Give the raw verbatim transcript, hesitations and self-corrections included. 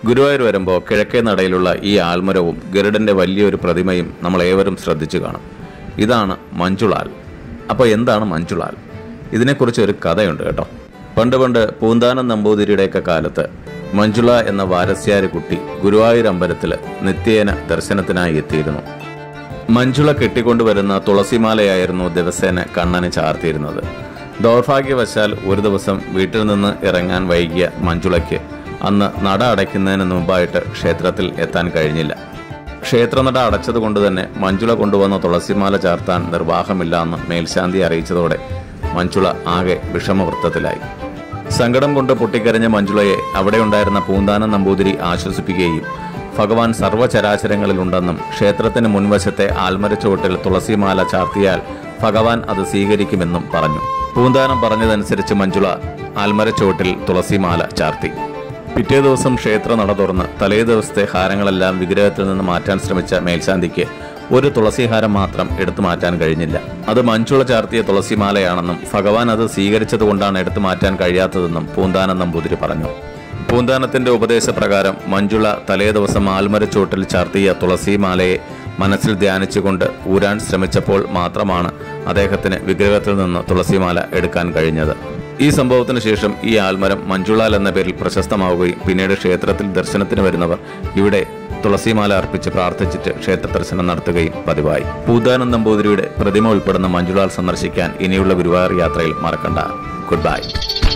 ഗുരുവായൂർ വരുമ്പോൾ കിഴക്കേ നടയിലുള്ള ഈ ആൽമരവും ഗരുഡന്റെ വലിയൊരു പ്രതിമയും നമ്മൾ ഏവരും ശ്രദ്ധിച്ചു കാണും. ഇതാണ് മഞ്ജുളാൽ. അപ്പോൾ എന്താണ് മഞ്ജുളാൽ? ഇതിനെക്കുറിച്ച് ഒരു കഥയുണ്ട് കേട്ടോ. പണ്ട് പണ്ട് പൂന്താനം നമ്പൂതിരിയുടെയൊക്കെ കാലത്ത് മഞ്ജുള എന്ന വാരസ്യാരി കുട്ടി ഗുരുവായൂർ അമ്പലത്തിൽ നിത്യേന ദർശനത്തിനായി എത്തിയിരുന്നു. മഞ്ജുള കെട്ടിക്കൊണ്ടുവരുന്ന തുളസിമാലയായിരുന്നു ദിവസേന കണ്ണന് ചാർത്തിയിരുന്നത്. ദൗർഭാഗ്യവശാൽ ഒരു ദിവസം വീട്ടിൽ നിന്ന് ഇറങ്ങാൻ വൈകിയ മഞ്ജുളയ്ക്ക് അന്ന് നട അടയ്ക്കുന്നതിന് മുമ്പായിട്ട് ക്ഷേത്രത്തിൽ എത്താൻ കഴിഞ്ഞില്ല. ക്ഷേത്രനട അടച്ചതുകൊണ്ട് തന്നെ മഞ്ജുള കൊണ്ടുവന്ന തുളസിമാല ചാർത്താൻ നിർവാഹമില്ല എന്ന് മേൽശാന്തി അറിയിച്ചതോടെ മഞ്ജുള ആകെ വിഷമവൃത്തത്തിലായി. സങ്കടം കൊണ്ട് പൊട്ടിക്കരഞ്ഞ മഞ്ജുളയെ അവിടെ ഉണ്ടായിരുന്ന പൂന്താനം നമ്പൂതിരി ആശ്വസിപ്പിക്കുകയും ഭഗവാൻ സർവ്വചരാചരങ്ങളിലുണ്ടെന്നും ക്ഷേത്രത്തിന് മുൻവശത്തെ ആൽമരച്ചുവട്ടിൽ തുളസിമാല ചാർത്തിയാൽ ഭഗവാൻ അത് സ്വീകരിക്കുമെന്നും പറഞ്ഞു. പൂന്താനം പറഞ്ഞതനുസരിച്ച് മഞ്ജുള ആൽമരച്ചുവട്ടിൽ തുളസിമാല ചാർത്തി. പിറ്റേ ദിവസം ക്ഷേത്ര നട തുറന്ന് തലേ ദിവസത്തെ ഹാരങ്ങളെല്ലാം വിഗ്രഹത്തിൽ നിന്ന് മാറ്റാൻ ശ്രമിച്ച മേൽശാന്തിക്ക് ഒരു തുളസിഹാരം മാത്രം എടുത്തു മാറ്റാൻ കഴിഞ്ഞില്ല. അത് മഞ്ജുള ചാർത്തിയ തുളസിമാലയാണെന്നും ഭഗവാൻ അത് സ്വീകരിച്ചതുകൊണ്ടാണ് എടുത്തു മാറ്റാൻ കഴിയാത്തതെന്നും പൂന്താനം നമ്പൂതിരി പറഞ്ഞു. പൂന്താനത്തിന്റെ ഉപദേശപ്രകാരം മഞ്ജുള തലേ ദിവസം ആൽമരച്ചോട്ടിൽ ചാർത്തിയ തുളസിമാലയെ മനസ്സിൽ ധ്യാനിച്ചുകൊണ്ട് ഊരാൻ ശ്രമിച്ചപ്പോൾ മാത്രമാണ് അദ്ദേഹത്തിന് വിഗ്രഹത്തിൽ നിന്ന് തുളസിമാല എടുക്കാൻ കഴിഞ്ഞത്. ഈ സംഭവത്തിന് ശേഷം ഈ ആൽമരം മഞ്ജുളാൽ എന്ന പേരിൽ പ്രശസ്തമാവുകയും പിന്നീട് ക്ഷേത്രത്തിൽ ദർശനത്തിന് വരുന്നവർ ഇവിടെ തുളസിമാല അർപ്പിച്ച് പ്രാർത്ഥിച്ചിട്ട് ക്ഷേത്ര ദർശനം നടത്തുകയും പതിവായി. പൂന്താനം നമ്പൂതിരിയുടെ പ്രതിമ ഉൾപ്പെടുന്ന മഞ്ജുളാൽ സന്ദർശിക്കാൻ ഇനിയുള്ള ഗുരുവായൂർ യാത്രയിൽ മറക്കണ്ട. Good by.